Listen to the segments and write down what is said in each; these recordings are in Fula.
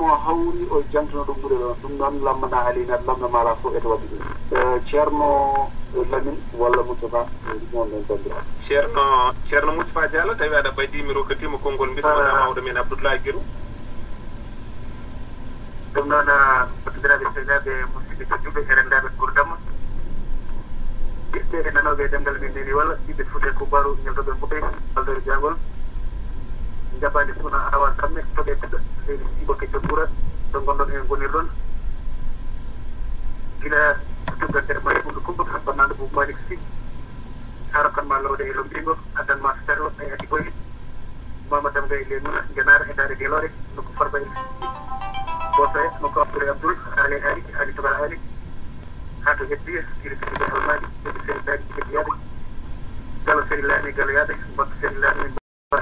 mo hawri o jangtino ɗum ɓuure ɗon ɗum noon lammana alina lamna mala fof eto waɗi ɗum ceerno lamin walla moustapha ɗon ɗen bandiraɓe ceerno moustapha diallo tawi aɗa ɓaydimi rokkatima konngol bismillah mawɗo men abdoulaye guiro ɗum noon battidiraɓe sehilaɓe musidɓe tedduɓe e rendaɓe gurdam ɓiɓɓe e nanoɓe demgal men ndeni walla ɓiɓɓe fuuta ko baru ñaltoɓe mboɓe aldore jangol jaɓade suna awa samme toɓe teɗɗo leydi sibo kecco ɓuura to gonɗon en gonirɗon gila tuggantere ma ɓuɗo kumba bannanɗo bo malik si haro kan ma lawde e lombigo addanma ferlo e adi boyi mamadam gay le nuna janara e dare gelore noko farba e bosoe noko abdoulaye abdoul ali togala ali ha to heddi iri siɓe almaji ɓeɓe seri daji heddiyade galo seri laami galo yaade mbakka seri laami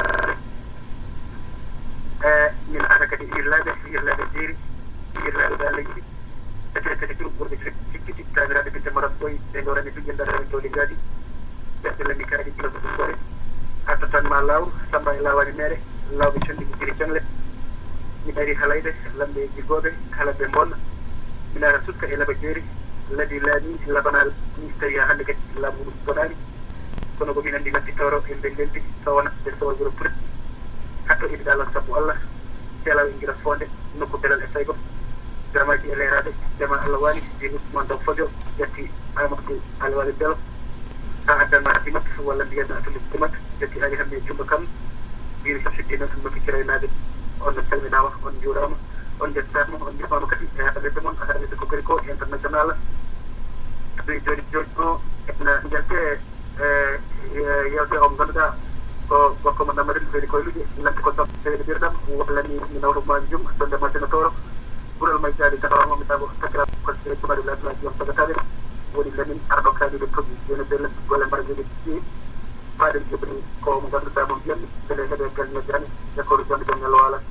min ara kadi irlaaɓe jeeri irlaaɓe ɓe allah yiɗi ete kadi ɗum ɓurɓe cikkiti taniraɓe binte marat ɓoy ɓe dorani pijjenɗaɗa en doole gaadi ɓeɓe landi kaadi gila ko ɗum gore ha totanma lawru samba e lawani mere lawɓe conndigi jiri cangle mi ari halayde lamɓe jiggoɓe kala ɓe bonna min ara sutka e laba jeeri ladi laami labanal ni tawi ha hannde kadi laamu ɗum boɗani kono ko min andi natti tawro en ɓe leldi tawana ɓe sowogoro pure hatto iɗi allah sabu allah telaw e gira fonde nokku belal e saygo jamaji e leeraɓe jama allah wani di ousmane daw fodio ƴetti amadou alwali belo ha addanma dimat walla mbiyanno atulis dimat ƴetti ari hande jumba kam mbiri samsiddino makki ciraynade on calminama on juurama on jettama on jifama kadi e haɗalede moon haɗalede ko gari ko international ɗum joni joni o ena jelte yewte o ganduɗa ko gorko mo namarel ɓeni koye luƴe lante ko sawɗeɗe ɓirɗam walla mi nawro maji jum ɗonde ma sénateur ɓuural may jaadi tawa mi tago takira conseil cumaɗe labilaji on sagataɓe woni lamin arɗo kaaliɗe togi joni belle golle mbaɗa jogi ɗi faade jeɓri ko mo ganduɗa mo mbiyanmi beele heeɓe galñejani jakkoru jonde gongal wala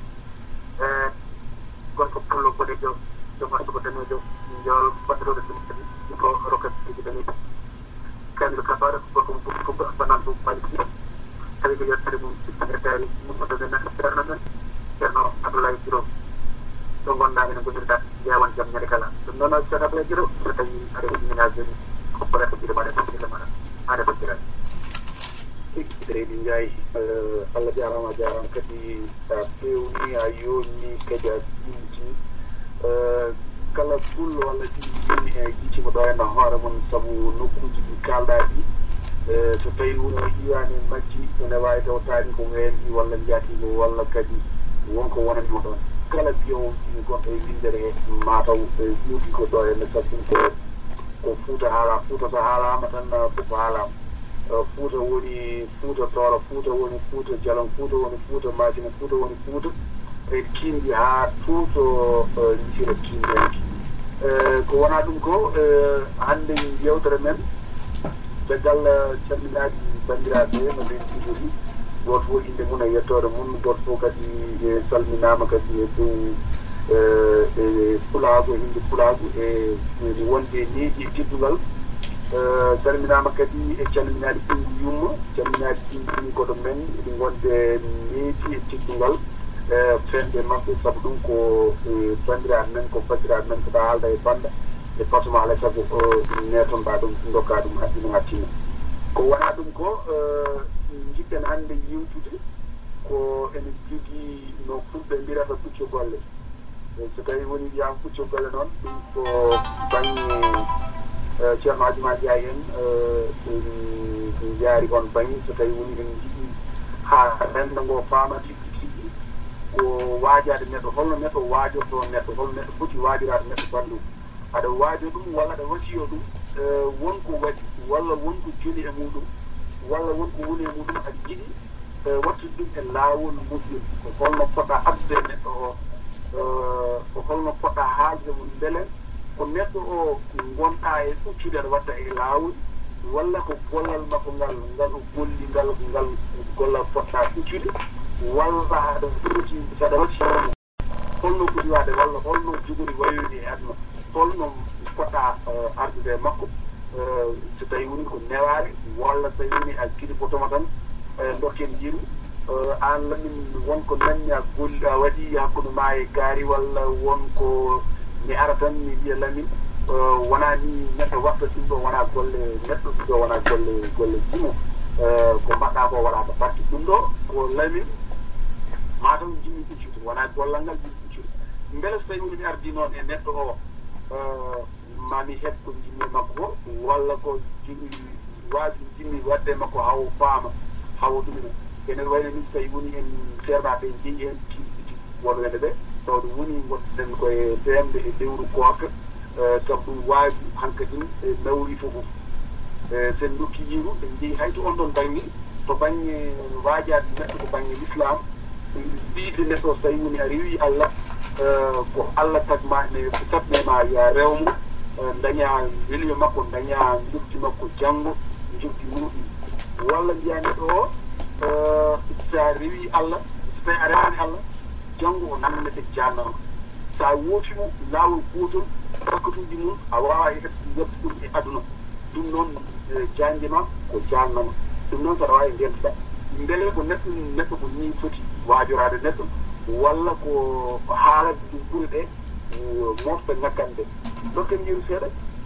gorko pullo boɗejo joom arsugo danejo jowol baɗɗoɗo ɗum kadi ko rokkatiji danejo kamiɗo kafara gorko mo ɓuuri kumba banan ɗum malik tawi ko yettade mum secrétaire mumɗo men ceerno men ceerno abdoulaye guiro ɗo gonɗa ene gonirɗa jeewan jaam ñande kala ɗum noon ceerno abdoulaye guiro so tawi aɗa waɗi ménage ni hoppore ko jiɗe maɗa ɗumɗille maɗa aɗa bojjirani reeɗi njayi allah jarama kadi sa fewni a yonni kadi a ɗinti kala pullo walla jini e jiccima ɗo henna hoore mon saabu nokkuji ɗi kalɗa ɗi so tawi wuro iwani majji ene wawi taw taani ko weelɗi walla jaatigo walla kadi wonko wonanima ɗon kala biyowo ɗini gonɗo e windere mataw ƴuuɗi ko ɗo henne sabu ko fuuta haala fuuta so haalama tan fof haalama fuuta woni fuuta tooro fuuta woni fuuta jalon fuuta woni fuuta majina fuuta woni fuuta e kindi ha tuuto jiro kindenki ko wona ɗum ko hande yewtere men caggal calminaji bandiraɓe no ɓen tijori goto fof inde mum e yettore mum goto fof kadi salminama kadi e dow e pulago inde pulago e wonde neeƴi teddugal salminama kadi e calminaɗi ɓingu yumma calminaɗi ɓingu koɗo men eɗi gonde neeƴi e teddugal fende mabɓe saabu ɗum ko bandiraɓe men ko bandiraɓe men ko ɗa haalda e banda e patuma alay saago netonɗa ɗum dokka ɗum haddino hattima ko wona ɗum ko jiɗɗen hannde yiwtude ko ene jogii no fulɓe mbirata pucco golle so tawi woni wiyama pucco golle noon ɗum ko baŋnge ceerno Hadjima Ndiaye en jaari on baŋnge so tawi woni en jiɗi ha renda ngo faama tigui tigui ko waajade neɗɗo holno neɗɗo waajorto neɗɗo holno neɗɗo foti waajirade neɗɗo banndum aɗa waajo ɗum walla aɗa wasiyo ɗum wonko waɗi walla wonko joni e muɗum walla wonko woni e muɗum aɗa jiɗi wattude ɗum e laawol moƴƴol ko holno poɗɗa abde neɗɗo o ko holno poɗɗa haalde mum beele ko neɗɗo o gonɗa e ɓuccude aɗa watta e laawol walla ko gollal makko ngal o golli ngal gollal poɗɗa ɓuccude walla aɗa foti saɗa watti holno foti waade walla holno jogori wayoyde e aduna holno poɗɗa ardude makko so tawi woni ko newaare walla so tawi woni a kiɗi potoma tan dokken jiru an lamin wonko nanni a golli a waɗi hakkude ma e gaari walla wonko mi ara tan mi wiya lamin wona ni neɗɗo watta ɗum ɗo wona golle neɗɗo ɗum ɗo wona golle jimo ko mbaɗɗa ko waɗa ko ɓatti ɗum ɗo ko lamin mataw jimmi ɓuccude wona gollal ngal jimmi ɓuccude beele so tawi mi ardi noon e neɗɗo o mami heɓ ko jimmi makko ko walla ko waasi jimmi wadde makko haw faama hawo ɗumina enen wayno ni so tawi woni en sernaɓe jeeyi hen tiɗi wonɓene ɓe tawde woni wonɗen koye temde e lewru goto sabu ɗum waawi hankkadin e nawri fof sen dokki yiru en jeeyi hay to on ɗon baŋnge to baŋnge waajade neɗɗo ko baŋnge l'islam wiide neɗɗo so tawi woni a rewi allah ko allah tagma ne satnema ya rewmo daña welio makko daña jofti makko janngo jofti muɗum walla mbiya neɗɗo o sa rewi allah so tawi a rewani allah janngo o nannete jannama sa wootimo laawol gootol bakkatuji mum a wawa yebde ɗum e aduna ɗum noon janjema ko jannama ɗum noon saɗa wawi ndentoɗa beele ko neɗɗo ko ni foti waajorade neɗɗo walla ko haalade ɗum ɓuri ɗe mofta ngakkande dokken jiru seeɗa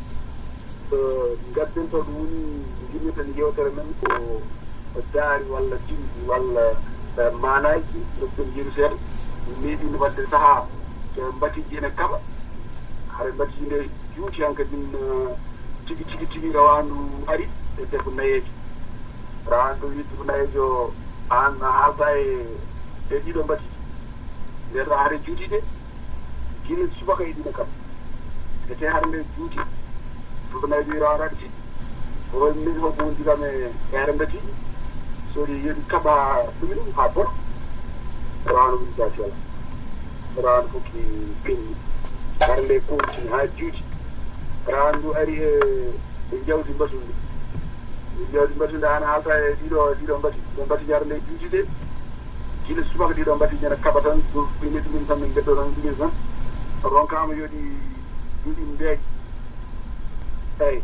gadden taw ɗum woni jimmiten yewtere men ko daari walla jimɗi walla manaji dokken jiru seeɗa meeɗino wadde saaha mbatiji ene kaɓa haɗa mbatiji nde juuti hankadin tigi rawandu ari e debbo nayejo rawandu wi debbo nayejo an haalta e ɗiɗo mbatiji nden to haade juuti de gila subaka e ɗiɗo kam ete haade nde juuti debbo nayejo wi rawanaɗe tiɗi o min ko wonti kam e haade mbatiji soɗi yodi kaɓa ɗumen ha bon rawandu woni jacela rawandu fokki penni haade nde continue ha juuti rawandu ari e jawdi mbatunde jawdi mbatunde an haalta e ɗiɗo mbati jarde nde juuti de gila subaka ɗiɗo mbati ñana kaɓa tan ɓine ɗumen tan min beddo tan ɗumen tan ronkama yoɗi juuɗi ndeeƴ eyi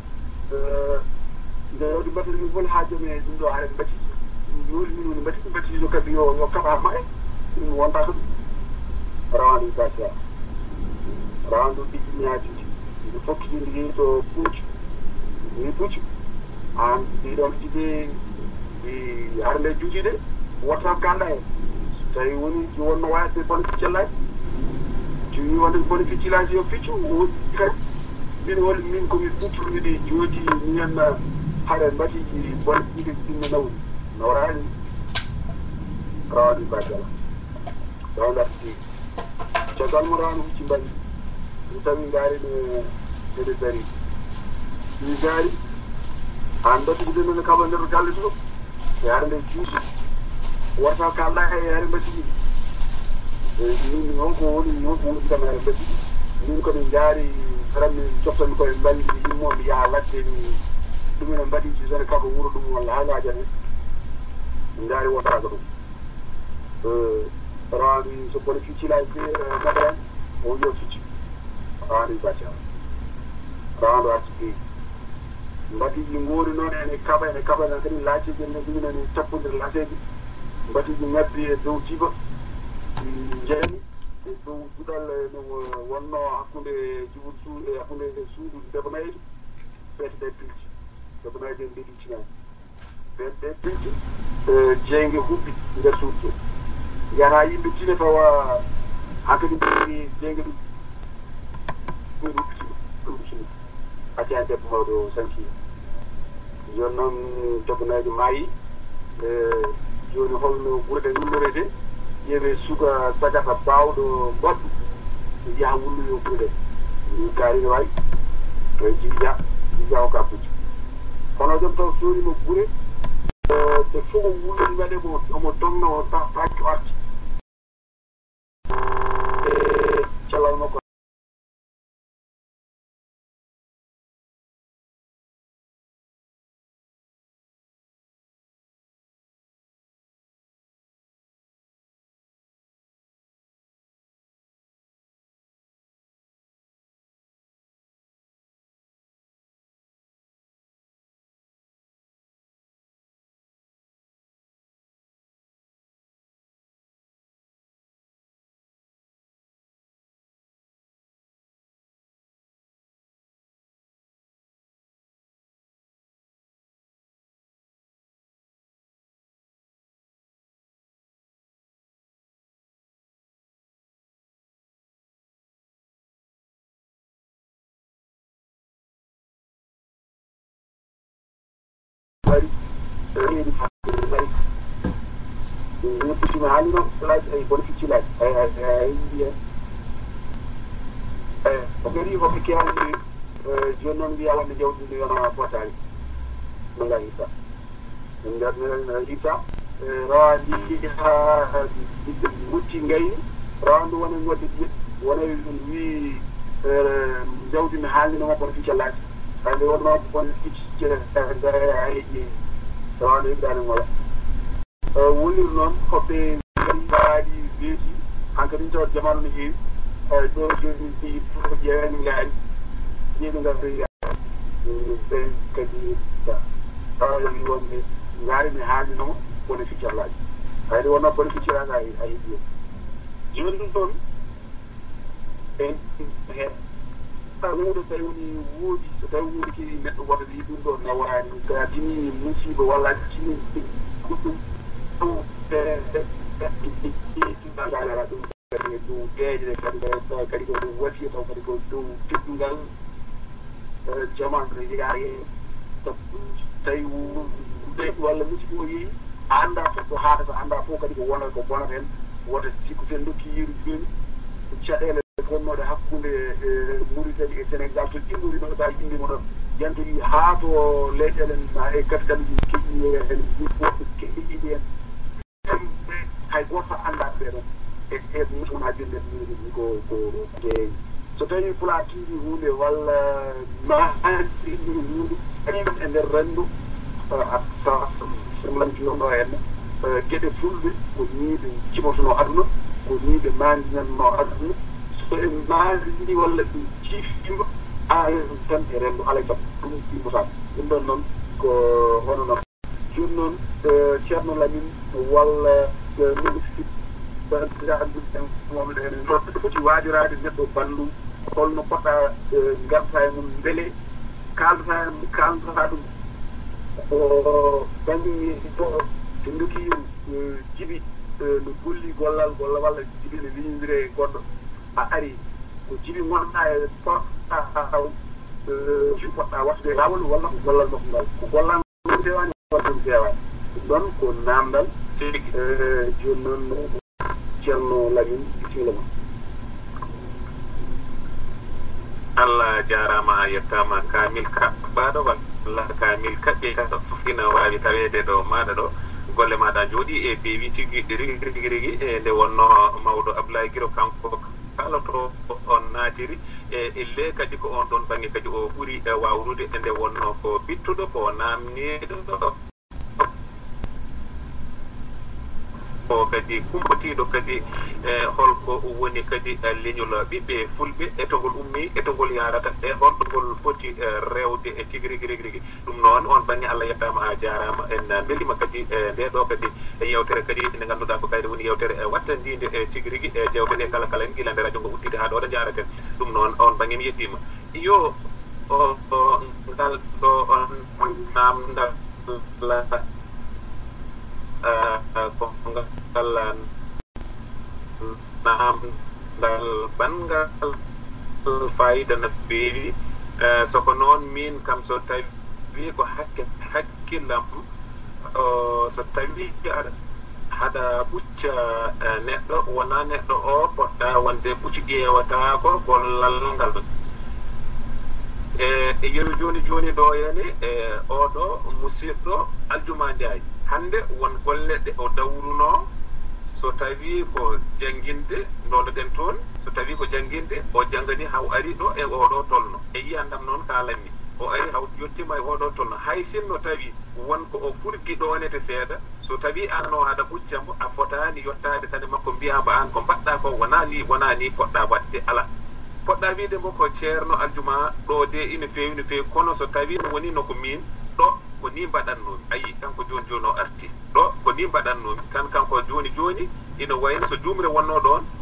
nde yawdi mbatunde min fol ha joom e ɗum ɗo haɗen mbati yuri min woni mbati so kadi yo kaɓa ma e ɗum wonta ko ɗum rawandu gacia rawandu ɗiɗɗini ha juuti nde fokkitinde yehi to puccu an ɗiɗon tide haɗa nde juutide wotta kanda hen so tawi woni wonno wayde bone ficcellaki jowi wonde bone ficcillaji yo ficcu woɗi kadi min woni min komi ɓuttrumiɗe joodi minen haɗa mbatiji bone ɗiɗe ɗinne nawri nawrani rawani badala rawda ti caggal mo rawani hucci mbaɗi mi tawi gaari ede dari mi gaari an mbatiji ɗe nene kaɓa nder galle to e haɗa nde juuti warta kalɗa e haɗa mbatiji min honko woni kam haɗa mbatiji min komin jaari tan min coftami koye balli yimmoɓe yaha ladde mi ɗumina mbatiji sone kaba wuuro ɗum walla haalaja men min jaari wotaka ɗum rawani so bone ficcilaji madaran o yo ficci rawani baca rawandu artigi mbatiji ngoori noon ene kaɓa nan kadi laaceji ene ɗuminani tappudir laseji mbatiji ngabbi e dow tiba jeeni e dow duɗal no wonno hakkude jibul e hakkude suudu debbo nayejo ɓeete ɗe pilti debbo nayejo en mbiɗi cinani ɓeete ɗe pilti jeeyge huɓɓi nder suudu yata yimɓe tine tawa hakkadi mbiɗi jeeyge ɗum ɗum huɓɓitima ɗum cini accani debbo mawɗo sanki joni noon debbo nayejo maayi joni holno ɓurɗe nummorede ƴeewe suka sagata bawɗo mbaɗɗu yaha wulloyo ɓurɗe ni kaari no wayi to jiɗia o ka pucci kono joom taw soorima ɓure te fof o wulloni waɗe omo dogno o takki arti cellal makko bari reedi bari ni pusi ma halino laaj ay bonfici laaj ay o gari ko ke andi jonnon wiya wonde jawdi ndi wona potali mala hisa ngar hisa rawandi ha mutti ngay rawandu wona ngodi wona wi jawdi mi haalino mo bonfici laaj ande wonno bonfici ay rawandu dani wala wonir noon hoɓe mbaɗi weeti hankkadi tawa jamanu no heewi ɗo joni fof jeeyani ngaari jeeɗi ngarri ɓe kadi tawayi wonde ngaari mi haalinomo wona ficcallaji hayde wonno bone ficciraga a yiɗi joni ɗum toon en he wuude tawi woni woodi so tawi wuudi ki neɗɗo woto wi ɗum ɗo nawani sa tini musiba walla tini goɗɗum ɗum deejde kadi ko ɗum wasiya taw kadi ko dow teddungal jamanu yaye tawi walla musiba o yeehi a annda to haatata annda fof kadi ko wonata ko bonata hen wota sikku ten dokki yeru joni caɗele gonnoɗe hakkude Mauritanie e Sénégal to ɗimmori ɗo sa ɗimmimo ɗon yantori haa to leyɗele e capital ji keƴƴi hen woɓɓe keƴƴiɗi hen hay goto annda ɓeɗon e mutum ha jonde ni ko jeeyi so tawi pula tiiɗi hunde walla maɗi hunde kañum e nder rendu lamtinoɗo henne gueɗe fulɓe ko ni ɓe cimotono aduna ko ni ɓe mandinanno aduna so ɓe mandini walla ɓe ciifima tan e rendu alay saago ɗum immotama ɗum ɗon noon ko hono noon joni noon ceerno lamin walla ministre moom ɗen ɗo foti waajorade neɗɗo bandum holno poɗɗa garta e mum beele kaldata ɗum ko banggue to so dokki jibi no golli gollal golla walla jibi no winndire goɗɗo a ari ko jibi gonɗa e poɗɗa poɗɗa wasde lawol walla ko gollal makko ngal ko gollal ɗum fewani walla ɗum fewani ɗum ɗon ko namdal joni noon ceerno lamin bisimilla ma Allah jarama a yettama kamil kaɓɓaɗo walla kamil kaɓɓe kaɗo fof ina wawi tawede ɗo maɗa ɗo golle maɗa jooɗi e beewi tigui rigui e nde wonno mawɗo Abdoulaye Guiro kanko kala to on naatiri e ille kadi ko on ɗon banggue kadi o ɓuuri wawrude e nde wonno ko bittuɗo ko namniɗo o kadi kumpotiɗo kadi holko woni kadi leñol ɓiɓɓe fulɓe etogol ummi etogol yarata e holɗogol foti rewde e tigui rigui ɗum noon on banggue Allah yettama a jarama en beelima kadi nde ɗo kadi yewtere kadi nde ganduɗa ko kayde woni yewtere wattandide e tigui rigui e jewteɗe kala kala en gilande radio ngo uddide ha ɗo ɗo jaraten ɗum noon on banggue mi yettima yo ngal ɗo on namdal ko ngal namdal bangal fayida no feewi soko noon min kam so tawi ko hakkillam so tawi haɗa ɓucca neɗɗo wona neɗɗo o poɗɗa wonde ɓucci ƴewata ko gollal ngal e yeru joni ɗo henne oɗo musidɗo Aljuma Ndiaye hande won golle ɗe o dawruno so tawi ko jangguinde doloɗen toon so tawi ko jangguinde o janggani haw ari ɗo e oɗo tolno e yiyandam noon kalanmi o ari haw yettima e oɗo tolno hay sinno tawi wonko o furgi ɗonete seeɗa so tawi anno haɗa ɓuccamo a fotani yottade tane makko mbiyamba an ko mbaɗɗa ko wona ni poɗɗa wadde ala poɗɗa wiide mo ko ceerno Aljuma ɗo de ina feewi kono so tawi no woni no ko min ɗo ko ni mbaɗannomi ayi kanko joni o arti ɗo ko ni mbaɗannomi tan kanko joni ina wayno so jumre wonno ɗon